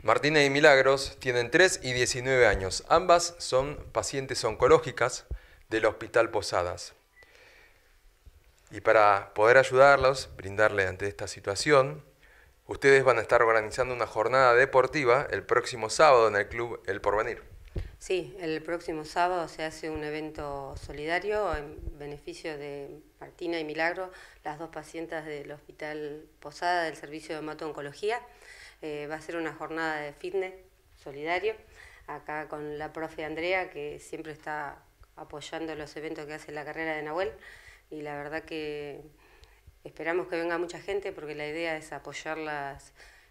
Martina y Milagros tienen 3 y 19 años. Ambas son pacientes oncológicas del Hospital Posadas. Y para poder ayudarlos, brindarle ante esta situación, ustedes van a estar organizando una jornada deportiva el próximo sábado en el Club El Porvenir. Sí, el próximo sábado se hace un evento solidario en beneficio de Martina y Milagro, las dos pacientes del Hospital Posada del Servicio de Hemato-Oncología. Va a ser una jornada de fitness solidario, acá con la profe Andrea, que siempre está apoyando los eventos que hace la carrera de Nahuel, y la verdad que esperamos que venga mucha gente porque la idea es apoyarlas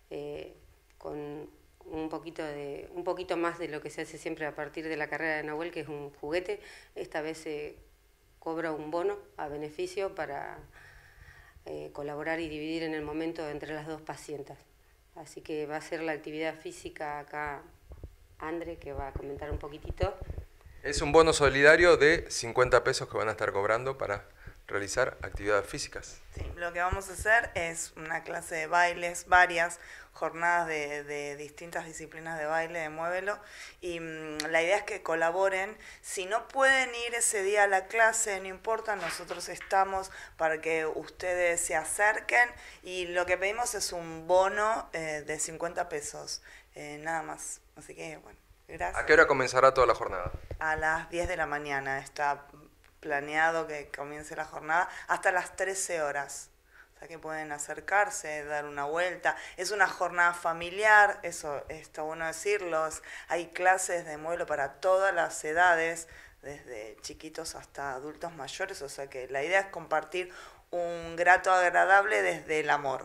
con un poquito más de lo que se hace siempre a partir de la carrera de Nahuel, que es un juguete. Esta vez se cobra un bono a beneficio para colaborar y dividir en el momento entre las dos pacientes. Así que va a ser la actividad física acá Andre, que va a comentar un poquitito. Es un bono solidario de 50 pesos que van a estar cobrando para realizar actividades físicas. Sí, lo que vamos a hacer es una clase de bailes, varias jornadas de distintas disciplinas de baile, de Muévelo, y la idea es que colaboren. Si no pueden ir ese día a la clase, no importa, nosotros estamos para que ustedes se acerquen, y lo que pedimos es un bono de 50 pesos, nada más. Así que, bueno, gracias. ¿A qué hora comenzará toda la jornada? A las 10 de la mañana está planeado que comience la jornada hasta las 13 horas. O sea que pueden acercarse, dar una vuelta. Es una jornada familiar, eso está bueno decirlo. Hay clases de Muévelo para todas las edades, desde chiquitos hasta adultos mayores. O sea que la idea es compartir un grato agradable desde el amor.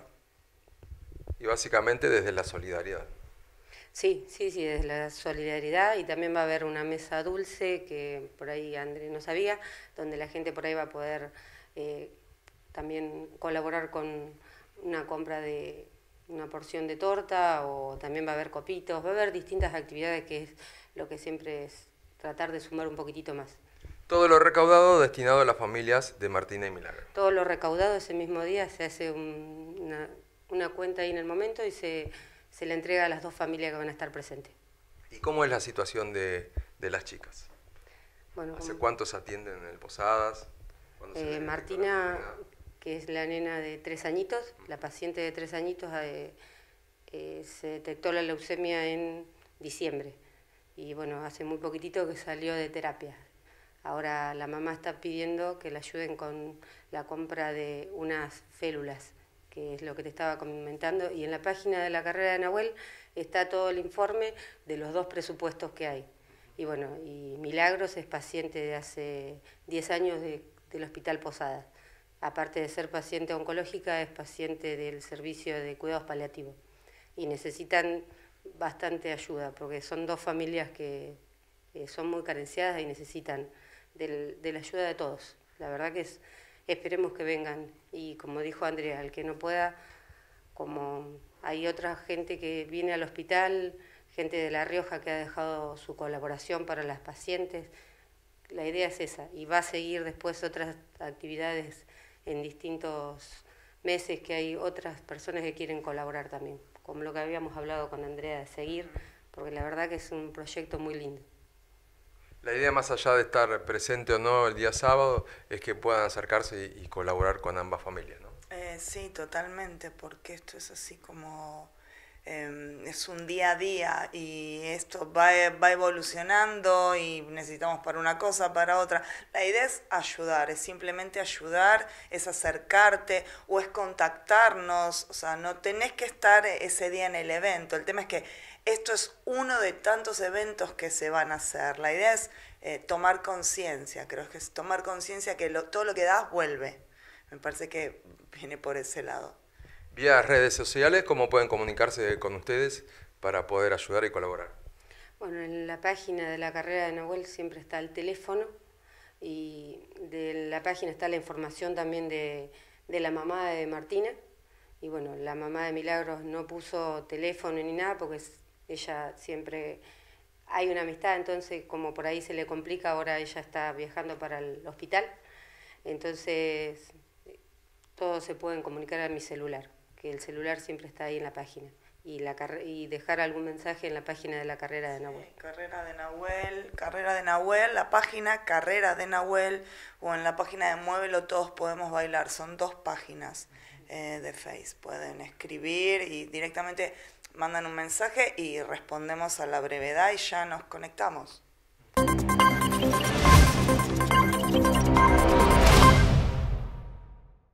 Y básicamente desde la solidaridad. Sí, desde la solidaridad, y también va a haber una mesa dulce que por ahí André no sabía, donde la gente por ahí va a poder también colaborar con una compra de una porción de torta, o también va a haber copitos, va a haber distintas actividades, que es lo que siempre es tratar de sumar un poquitito más. Todo lo recaudado destinado a las familias de Martina y Milagro. Todo lo recaudado ese mismo día se hace una cuenta ahí en el momento y se le entrega a las dos familias que van a estar presentes. ¿Y cómo es la situación de las chicas? Bueno, ¿Hace cuánto se atienden en el Posadas? Martina, que es la nena de 3 añitos, la paciente de 3 añitos, se detectó la leucemia en diciembre. Y bueno, hace muy poquitito que salió de terapia. Ahora la mamá está pidiendo que le ayuden con la compra de unas férulas, que es lo que te estaba comentando, y en la página de la carrera de Nahuel está todo el informe de los 2 presupuestos que hay. Y bueno, y Milagros es paciente de hace 10 años del Hospital Posadas. Aparte de ser paciente oncológica, es paciente del servicio de cuidados paliativos. Y necesitan bastante ayuda, porque son 2 familias que son muy carenciadas y necesitan de la ayuda de todos. La verdad que esperemos que vengan, y como dijo Andrea, al que no pueda, como hay otra gente que viene al hospital, gente de La Rioja que ha dejado su colaboración para las pacientes, la idea es esa, y va a seguir después otras actividades en distintos meses, que hay otras personas que quieren colaborar también, como lo que habíamos hablado con Andrea, de seguir, porque la verdad que es un proyecto muy lindo. La idea, más allá de estar presente o no el día sábado, es que puedan acercarse y colaborar con ambas familias, ¿no? Sí, totalmente, porque esto es así como es un día a día, y esto va evolucionando, y necesitamos para una cosa, para otra. La idea es ayudar, es simplemente ayudar, es acercarte o es contactarnos. O sea, no tenés que estar ese día en el evento. El tema es que esto es uno de tantos eventos que se van a hacer. La idea es tomar conciencia, creo que es tomar conciencia que todo lo que das vuelve. Me parece que viene por ese lado. Vía redes sociales, ¿cómo pueden comunicarse con ustedes para poder ayudar y colaborar? Bueno, en la página de la carrera de Nahuel siempre está el teléfono, y de la página está la información también de la mamá de Martina. Y bueno, la mamá de Milagros no puso teléfono ni nada porque ella siempre hay una amistad, entonces como por ahí se le complica, ahora ella está viajando para el hospital, entonces todos se pueden comunicar a mi celular. que el celular siempre está ahí en la página. Y dejar algún mensaje en la página de la carrera de Nahuel. Carrera de Nahuel, la página Carrera de Nahuel, o en la página de Muévelo Todos Podemos Bailar. Son 2 páginas de Face. Pueden escribir y directamente mandan un mensaje y respondemos a la brevedad y ya nos conectamos.